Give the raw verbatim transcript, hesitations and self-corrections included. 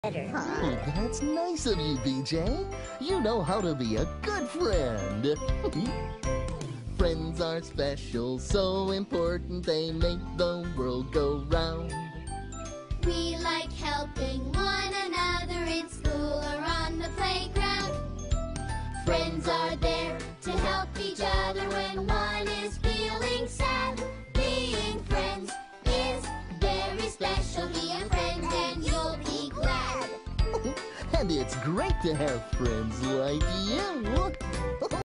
better. Oh, that's nice of you, B J. You know how to be a good friend. Friends are special, so important, they make the world go round. We like helping one another in school or on the playground. Friends are there to help each other when one is feeling sad. Being friends is very special. Be a friend and you'll be glad. And it's great to have friends like you.